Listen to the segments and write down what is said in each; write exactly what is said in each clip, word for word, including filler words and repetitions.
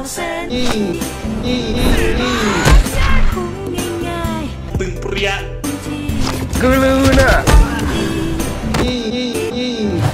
อีอีอีตึงเปรี้ยกูรู้นะอีอีอี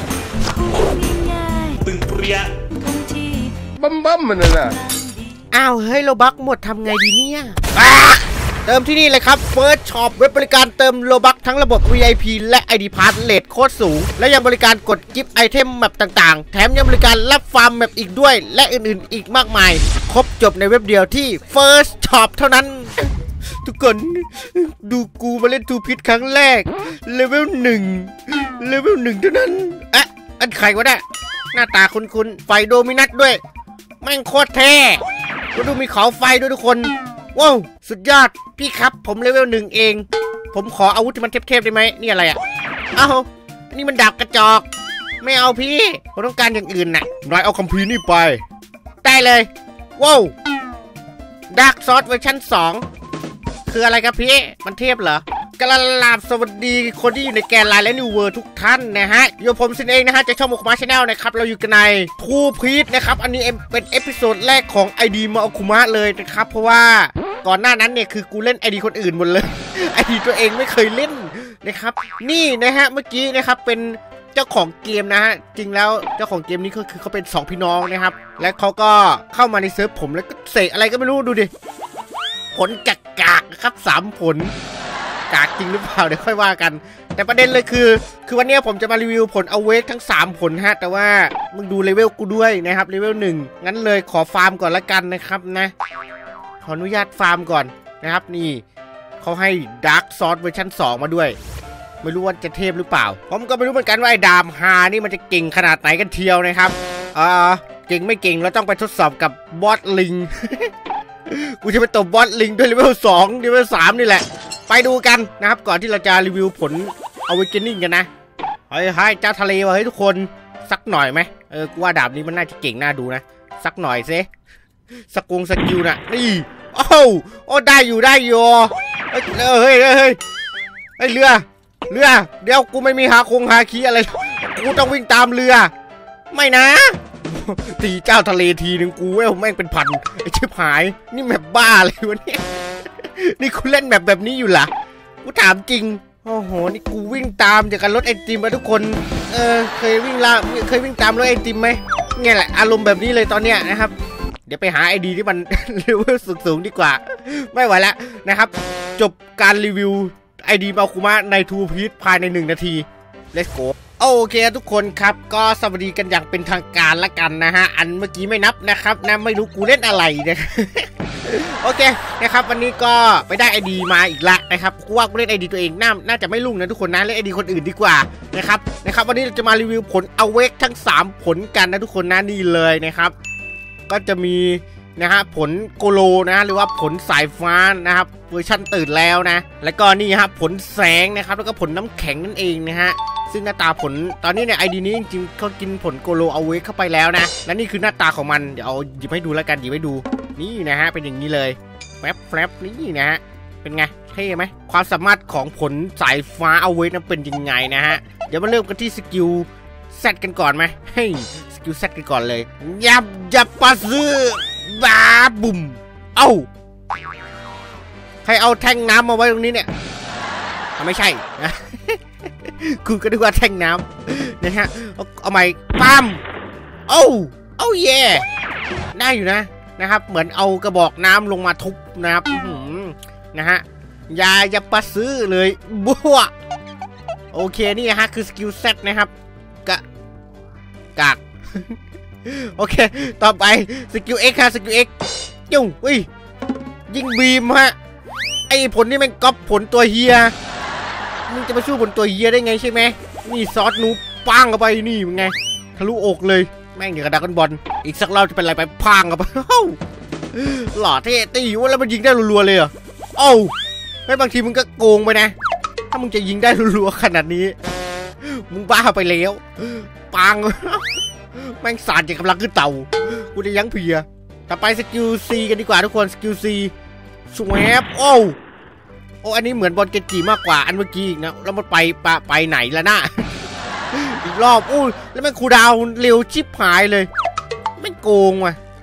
ตึงเปรี้ยบัมบัมมันน่ะอ้าวเฮ้ยโลบักหมดทำไงดีเนี่ยเติมที่นี่เลยครับ First Shop เว็บบริการเติมโลบักทั้งระบบ วี ไอ พี และ ไอ ดี Pass เรทโคตรสูงและยังบริการกดกิฟต์ไอเทมแมปต่างๆแถมยังบริการรับฟาร์มแมปอีกด้วยและอื่นๆอีกมากมายครบจบในเว็บเดียวที่ First Shop เท่านั้นทุกคนดูกูมาเล่นทูพิทครั้งแรกเลเวลหนึ่งเลเวลหนึ่งเท่านั้นอ่ะอันใครวะเนี่ยหน้าตาคุ้นๆไฟโดมินัสด้วยแม่งโคตรเท่ก็ดูมีเขาไฟด้วยทุกคนว้าวสุดยอดพี่ครับผมเลเวลหนึ่งเองผมขออาวุธที่มันเทพๆได้ไหมนี่อะไรอ่ะเอ้านี่มันดาบกระจอกไม่เอาพี่ผมต้องการอย่างอื่นน่ะนายเอาคัมภีร์นี่ไปได้เลยว้าวดาร์กซอสเวอร์ชันสองคืออะไรครับพี่มันเทพเหรอกระลาบสวัสดีคนที่อยู่ในแกนไลน์และนิวเวิร์ทุกท่านนะฮะอยู่ผมซินเองนะฮะจะช่องโมคุมะชาแนลนะครับเราอยู่กันในทูพีทนะครับอันนี้เป็นเอพิโซดแรกของ ไอ ดี โมคุมะเลยนะครับเพราะว่าก่อนหน้านั้นเนี่ยคือกูเล่น ไอ ดี คนอื่นหมดเลย ไอ ดี ตัวเองไม่เคยเล่นนะครับนี่นะฮะเมื่อกี้นะครับเป็นเจ้าของเกมนะฮะจริงแล้วเจ้าของเกมนี้ก็คือเขาเป็นสองพี่น้องนะครับและเขาก็เข้ามาในเซิร์ฟผมแล้วก็เสกอะไรก็ไม่รู้ดูดิผลกากากครับสามผลกากจริงหรือเปล่าเดี๋ยวค่อยว่ากันแต่ประเด็นเลยคือคือวันนี้ผมจะมารีวิวผลเอาเวกทั้งสามผลฮะแต่ว่ามึงดูเลเวลกูด้วยนะครับเลเวลหนึ่งงั้นเลยขอฟาร์มก่อนละกันนะครับนะขออนุญาตฟาร์มก่อนนะครับนี่เขาให้ดาร์กซอสเวอร์ชันสองมาด้วยไม่รู้ว่าจะเทพหรือเปล่าผมก็ไม่รู้เหมือนกันว่าไอ้ดามฮานี่มันจะเก่งขนาดไหนกันเทียวนะครับอ่าเก่งไม่เก่งเราต้องไปทดสอบกับบอสลิง กูจะไปตบบอสลิงด้วยเลเวลสองเลเวลสามนี่แหละไปดูกันนะครับก่อนที่เราจะรีวิวผลเอาเวกนิ่งกันนะเฮ้ยให้เจ้าทะเลวะเฮ้ยทุกคนสักหน่อยไหมเออกูว่าดาบนี้มันน่าจะเก่งน่าดูนะสักหน่อยซิสกงสกิลน่ะนี่โอ้โอ้ได้อยู่ได้อยู่เฮ้ยเฮ้ยเฮ้ยเฮ้ยเรือเรือเดี๋ยวกูไม่มีหาคงหาคีอะไรกูต้องวิ่งตามเรือไม่นะตีเจ้าทะเลทีนึงกูเว้ยแม่งเป็นพันไอ้ชิบหายนี่แบบบ้าเลยวะเนี่ยนี่กูเล่นแบบแบบนี้อยู่ล่ะกูถามจริงโอ้โหนี่กูวิ่งตามจากการรถไอติมมาทุกคนเออเคยวิ่งละเคยวิ่งตามรถไอติมไหมเนี่ยแหละอารมณ์แบบนี้เลยตอนเนี้ยนะครับเดี๋ยวไปหาไอดีที่มันเลเวลสูงๆดีกว่าไม่ไหวแล้วนะครับจบการรีวิวไอดีโมคุมะในทูพีทภายในหนึ่งนาที let's goโอเคทุกคนครับก็สวัสดีกันอย่างเป็นทางการละกันนะฮะอันเมื่อกี้ไม่นับนะครับนะไม่รู้กูเล่นอะไรนะ โอเคนะครับวันนี้ก็ไปได้ไอดีมาอีกละนะครับกูว่ากูเล่นไอดีตัวเองน่าน่าจะไม่รุ่งนะทุกคนนะเล่นไอดีคนอื่นดีกว่านะครับนะครับวันนี้เราจะมารีวิวผลเอาเวกทั้งสามผลกันนะทุกคนนะนี่เลยนะครับก็จะมีนะฮะผลโกโลนะหรือว่าผลสายฟ้านะครับเวอร์ชันตื่นแล้วนะแล้วก็นี่ฮะผลแสงนะครับแล้วก็ผลน้ำแข็งนั่นเองนะฮะซึ่งหน้าตาผลตอนนี้เนี่ยไอดีนี้จริงๆเขากินผลโกโลเอาเวกเข้าไปแล้วนะและนี่คือหน้าตาของมันเดี๋ยวเอาหยิบให้ดูแล้วกันหยิบให้ดูนี่นะฮะเป็นอย่างนี้เลยแฟบแฟบนี่นะฮะเป็นไงเท่ไหมความสามารถของผลสายฟ้าเอาเวกนั้นเป็นยังไงนะฮะเดี๋ยวมาเริ่มกันที่สกิลเซตกันก่อนไหมเฮ้ยสกิลเซตกันก่อนเลยยับยับปะซื้อบาบุ่มเอ้าใครเอาแท่งน้ำมาไว้ตรงนี้เนี่ยไม่ใช่นะกูก็นึกว่าแท่งน้ำนะฮะเอาเอาใหม่ปั๊มโอ้โอ้เย่ได้อยู่นะนะครับเหมือนเอากระบอกน้ำลงมาทุบนะครับนะฮะยาอย่าปะซื้อเลยบัวโอเคนี่ฮะคือสกิลเซตนะครับกะกากโอเคต่อไปสกิลเอ็กค่ะสกิลเอ็กยุ่งอุ้ยยิงบีมฮะไอผลนี่มันก๊อปผลตัวเฮียมึงจะมาสู้ผลตัวเฮียได้ไงใช่ไหมนี่ซอสนูปังเข้าไปนี่มึงไงทะลุอกเลยแม่งอย่างกระดาษกันบอลอีกสักรอบจะเป็นอะไรไปพังเข้าไปหล่อเท่ตีว่าแล้วมันยิงได้รัวๆเลยเหรอโอ้ไม่บางทีมึงก็โกงไปนะถ้ามึงจะยิงได้รัวๆขนาดนี้มึงบ้าไปแล้วปังแม่งสารจะกำลังขึ้นเต่ากูจะยั้งเพียต่อไปสกิลซีกันดีกว่าทุกคนสกิลซีสวบโอ้โอ้อันนี้เหมือนบอลเกจิมากกว่าอันเมื่อกี้อีกนะแล้วมันไปไปไปไหนแล้วนะ อีกรอบอู้แล้วแม่งคูดาวเร็วชิบหายเลยไม่โกงว่ะ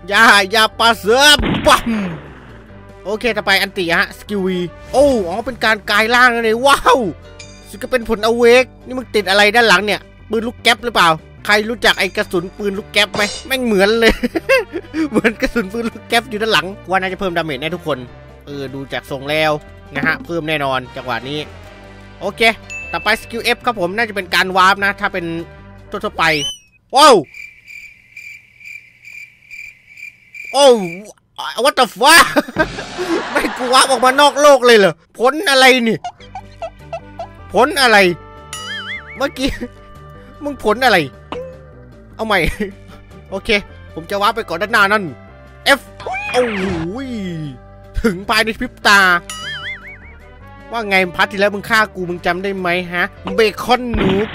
อย่าอย่าปาเสือปั๊มโอเคต่อไปอันติฮะสกิลวีโอ้อ๋อเป็นการกลายร่างเลยว้าวสุดก็เป็นผลอเวกนี่มึงติดอะไรด้านหลังเนี่ยปืนลูกแก๊ปหรือเปล่าใครรู้จักไอ้กระสุนปืนลูกแก๊ปไหมแม่งเหมือนเลย เหมือนกระสุนปืนลูกแก๊ปอยู่ด้านหลังว่าน่าจะเพิ่มดาเมจแน่ทุกคนเออดูจากทรงแล้วนะฮะเพิ่มแน่นอนจังหวะนี้โอเคต่อไปสกิล F ครับผมน่าจะเป็นการวาร์ปนะถ้าเป็นทั่วไปว้าวโอ้วัตถุฟ้าไม่กูวาร์ปออกมานอกโลกเลยเหรอผลอะไรนี่ผลอะไรเมื่อกี้มึงผลอะไรเอาใหม่โอเคผมจะวาร์ปไปก่อนด้านหน้านั่น F โอ้โหถึงภายในพริบตาว่าไงพัทที่แล้วมึงฆ่ากูมึงจำได้ไหมฮะเบคอนนูบ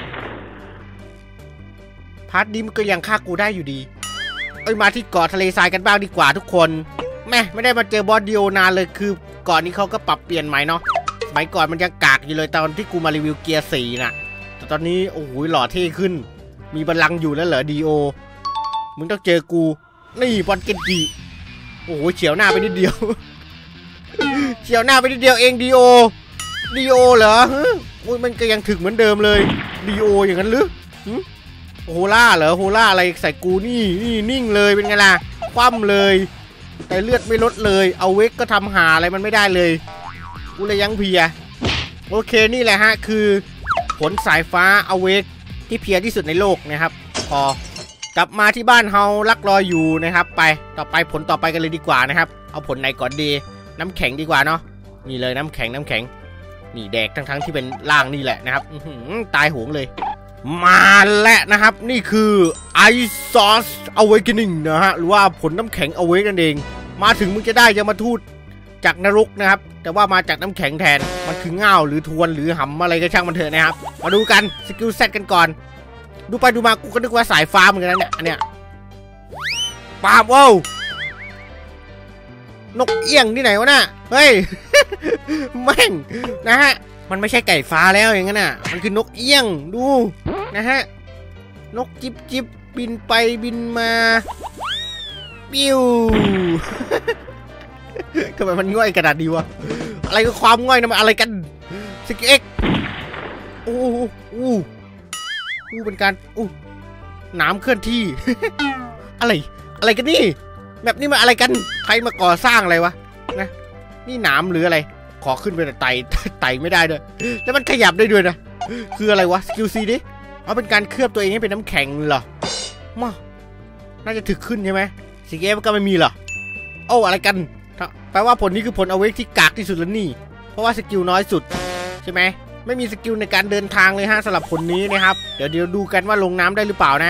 พัทนี้มึงก็ยังฆ่ากูได้อยู่ดีเอ้ยมาที่เกาะทะเลทรายกันบ้างดีกว่าทุกคนแม่ไม่ได้มาเจอบอสเดียวนานเลยคือเกาะนี้เขาก็ปรับเปลี่ยนใหม่เนาะสมัยก่อนมันยังกากอยู่เลยตอนที่กูมารีวิวเกียร์สี่น่ะแต่ตอนนี้โอ้โหหล่อเท่ขึ้นมีบัลลังก์อยู่แล้วเหรอดีโอมึงต้องเจอกูนี่บอลเกนจิโอ้โหเฉียวหน้าไปนิดเดียวเฉียวหน้าไปนิดเดียวเองดีโอดีโอเหรอโอ้ยมันก็ยังถึกเหมือนเดิมเลยดีโออย่างนั้นหรือโฮล่าเหรอโฮล่าอะไรใส่กูนี่นี่นิ่งเลยเป็นไงล่ะคว่ำเลยแต่เลือดไม่ลดเลยเอาเวกก็ทำหาอะไรมันไม่ได้เลยกูเลยยังเพียโอเคนี่แหละฮะคือผลสายฟ้าเอาเวกที่เพียที่สุดในโลกนะครับพอกลับมาที่บ้านเฮาลักรออยู่นะครับไปต่อไปผลต่อไปกันเลยดีกว่านะครับเอาผลไหนก่อนดีน้ำแข็งดีกว่าเนาะนี่เลยน้ำแข็งน้ำแข็งนี่แดกทั้งทั้งที่เป็นล่างนี่แหละนะครับตายหวงเลยมาแล้วนะครับนี่คือ Ice Sauce Awakening นะฮะหรือว่าผลน้ำแข็ง Awake นั่นเองมาถึงมึงจะได้ยมทูตจากนรกนะครับแต่ว่ามาจากน้ำแข็งแทนมันคือง่าวหรือทวนหรือหำอะไรก็ช่างมันเถอะนะครับมาดูกันสกิลเซตกันก่อนดูไปดูมากูก็นึกว่าสายฟ้าเหมือนกันนะเนี่ยอันเนี้ยปาบว้าวนกเอี้ยงที่ไหนวะน่ะเฮ้ย แม่งนะฮะมันไม่ใช่ไก่ฟ้าแล้วอย่างนั้นน่ะมันคือนกเอี้ยงดูนะฮะนกจิบจิบบินไปบินมาปิ้ว ทำไมมันง่อยขนาดนี้วะอะไรก็ความง่อยนะมันอะไรกันสกิลเอ็กโอ้โหอู้อู้เป็นการอู้น้ำเคลื่อนที่ อะไรอะไรกันนี่แบบนี้มาอะไรกันใครมาก่อสร้างอะไรวะนะนี่หนามหรืออะไรขอขึ้นไปแต่ไต่ไต่ไม่ได้ด้วยแล้วมันขยับได้ด้วยนะคืออะไรวะสกิลซีดิเอาเป็นการเคลือบตัวเองให้เป็นน้ำแข็งเหรอมาน่าจะถึกขึ้นใช่ไหมสีเกมก็ไม่มีเหรอโอ้อะไรกันแปลว่าผลนี้คือผลเอาเวกที่กากที่สุดแล้วนี่เพราะว่าสกิลน้อยสุดใช่ไหมไม่มีสกิลในการเดินทางเลยฮะสำหรับผลนี้นะครับเดี๋ยวเดี๋ยวดูกันว่าลงน้ำได้หรือเปล่านะ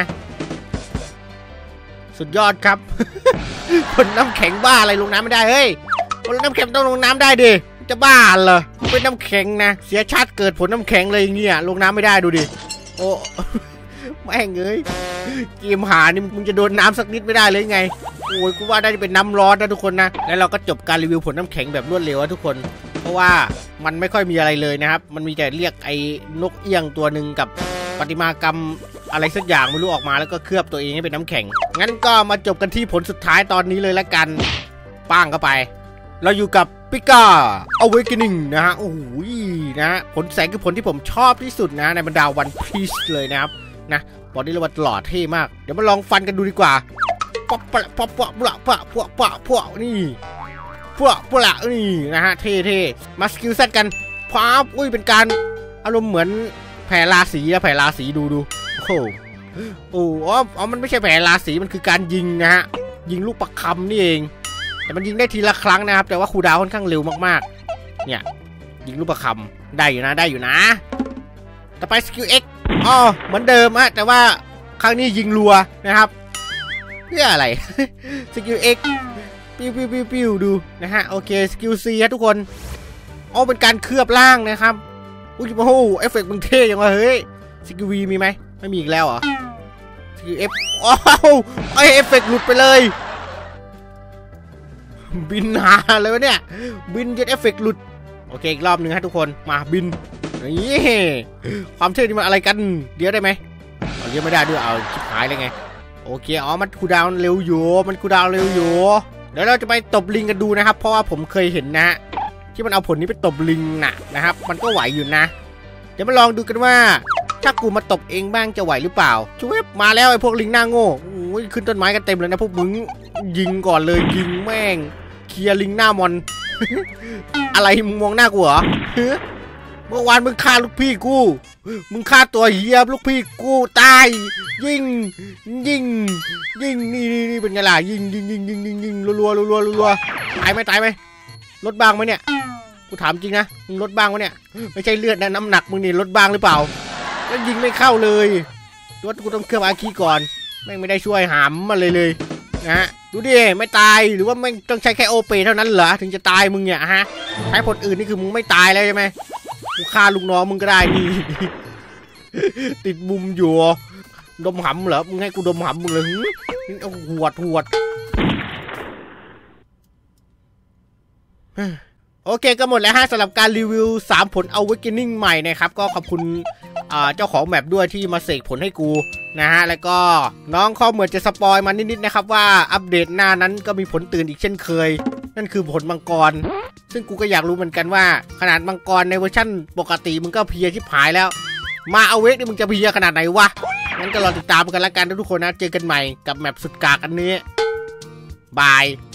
สุดยอดครับ ผลน้ำแข็งบ้าอะไรลงน้ำไม่ได้เฮ้ยผลน้ำแข็งต้องลงน้ำได้ดิจะบ้าเหรอเป็นน้ำแข็งนะเสียชาติเกิดผลน้ำแข็งเลยอย่างเงี้ยลงน้ำไม่ได้ดูดิโอ้แม่งเอ้ยเกมหานี่มึงจะโดนน้ำสักนิดไม่ได้เลยไงโอ้ยกูว่าได้จะเป็นน้ำร้อนนะทุกคนนะแล้วเราก็จบการรีวิวผลน้ำแข็งแบบรวดเร็วทุกคนเพราะว่ามันไม่ค่อยมีอะไรเลยนะครับมันมีแต่เรียกไอ้นกเอี้ยงตัวหนึ่งกับประติมากรรมอะไรสักอย่างไม่รู้ออกมาแล้วก็เคลือบตัวเองให้เป็นน้ำแข็งงั้นก็มาจบกันที่ผลสุดท้ายตอนนี้เลยละกันป้างเข้าไปเราอยู่กับปิก้า Awakening นะฮะโอ้โหนะฮะผลแสงคือผลที่ผมชอบที่สุดนะในบรรดาวันพีซเลยนะครับนะบอกได้เลยว่าหล่อเท่มากเดี๋ยวมาลองฟันกันดูดีกว่าปะปะปะปะปะปะปะปะปะนี่ปะปะนี่นะฮะเท่เท่มาสกิลเซตกันพาบอุ้ยเป็นการอารมณ์เหมือนแผ่ราศีอะแผ่ราศีดูดูโอ้โอ้อ๋อมันไม่ใช่แผ่ราศีมันคือการยิงนะฮะยิงลูกประคำนี่เองแต่มันยิงได้ทีละครั้งนะครับแต่ว่าคูลดาวน์ค่อนข้างเร็วมากๆเนี่ยยิงลูกประคำได้อยู่นะได้อยู่นะต่อไปสกิล X อ๋อเหมือนเดิมฮะแต่ว่าครั้งนี้ยิงรัวนะครับเพื่ออะไร สกิล X ปิ้วปิ้วปิ้วปิ้วดูนะฮะโอเคสกิล C ฮะทุกคนอ๋อเป็นการเคลือบล่างนะครับอุ้ยโอ้โหเอฟเฟกต์มึงเท่ยังวะเฮ้ยสกิล V มีไหมไม่มีอีกแล้วเหรอสกิล F อ๋อไอเอฟเฟกต์หลุดไปเลยบินหาเลยวะเนี่ยบินจนเอฟเฟกต์หลุดโอเคอีกรอบหนึ่งฮะทุกคนมาบินนี่ความเท่นี่มันอะไรกันเดี๋ยวได้ไหมเอาเดี๋ยวไม่ได้ด้วยเอาชิบหายเลยไงโอเคอ๋อมันคูลดาวน์เร็วอยู่มันคูลดาวน์เร็วอยู่เดี๋ยวเราจะไปตบลิงกันดูนะครับเพราะว่าผมเคยเห็นนะฮะที่มันเอาผลนี้ไปตบลิงน่ะนะครับมันก็ไหวอยู่นะเดี๋ยวมาลองดูกันว่าถ้ากูมาตบเองบ้างจะไหวหรือเปล่าช่วยมาแล้วไอ้พวกลิงหน้าโง่โอ้ยขึ้นต้นไม้กันเต็มเลยนะพวกมึงยิงก่อนเลยยิงแม่งเคลียร์ลิงหน้ามอน อะไรมึงมองหน้ากูเหรอเมื่อวานมึงฆ่าลูกพี่กูมึงฆ่าตัวเฮียลูกพี่กูตายยิงยิงยิงนี่นี่นี่เป็นไงล่ะยิงยิงยิงยิงยิงยิงรัวรัวรัวรัวตายไหมตายไหมลดบ้างไหมเนี่ยกูถามจริงนะมึงลดบ้างไหมเนี่ยไม่ใช่เลือดนะน้ำหนักมึงนี่ลดบ้างหรือเปล่าแล้วยิงไม่เข้าเลยรถกูต้องเครื่องอาคีก่อนแม่งไม่ได้ช่วยหามมาเลยเลยนะดูดิไม่ตายหรือว่าไม่ต้องใช้แค่โอเปเท่านั้นเหรอถึงจะตายมึงเนี่ยฮะใช้ผลอื่นนี่คือมึงไม่ตายแล้วใช่ไหมกูฆ่าลูกน้องมึงก็ได้นี่ ติดมุมอยู่ดมหำเหรอมึงให้กูดมหำมึงเลยเอาหวดหวดโอเคก็หมดแล้วฮะสำหรับการรีวิวสามผล Awakening ใหม่นะครับก็ขอบคุณเจ้าของแมปด้วยที่มาเสกผลให้กูนะฮะแล้วก็น้องเขาเหมือนจะสปอยมานิดๆนะครับว่าอัปเดตหน้านั้นก็มีผลตื่นอีกเช่นเคยนั่นคือผลมังกรซึ่งกูก็อยากรู้เหมือนกันว่าขนาดมังกรในเวอร์ชั่นปกติมึงก็เพียชิบหายแล้วมาเอาเวกนี่มึงจะเพียขนาดไหนวะงั้นก็รอติดตามกันละกันทุกคนนะเจอกันใหม่กับแมปสุดกากอันนี้บาย